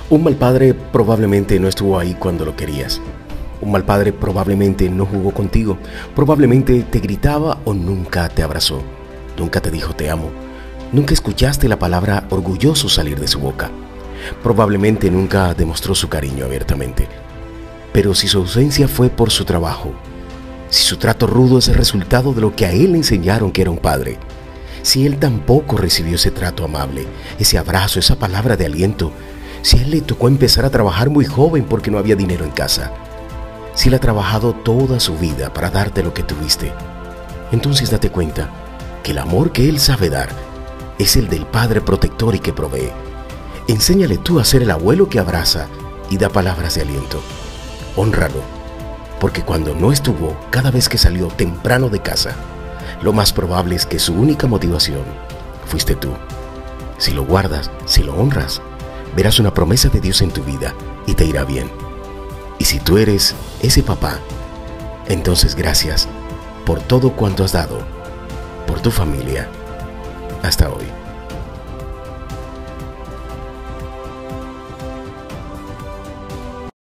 Un mal padre probablemente no estuvo ahí cuando lo querías. Un mal padre probablemente no jugó contigo, probablemente te gritaba o nunca te abrazó, nunca te dijo te amo, nunca escuchaste la palabra orgulloso salir de su boca, probablemente nunca demostró su cariño abiertamente. Pero si su ausencia fue por su trabajo, si su trato rudo es el resultado de lo que a él le enseñaron que era un padre, si él tampoco recibió ese trato amable, ese abrazo, esa palabra de aliento, si a él le tocó empezar a trabajar muy joven porque no había dinero en casa, si él ha trabajado toda su vida para darte lo que tuviste, entonces date cuenta que el amor que él sabe dar es el del padre protector y que provee. Enséñale tú a ser el abuelo que abraza y da palabras de aliento. Hónralo, porque cuando no estuvo, cada vez que salió temprano de casa, lo más probable es que su única motivación fuiste tú. Si lo guardas, si lo honras, verás una promesa de Dios en tu vida y te irá bien. Y si tú eres ese papá, entonces gracias por todo cuanto has dado, por tu familia, hasta hoy.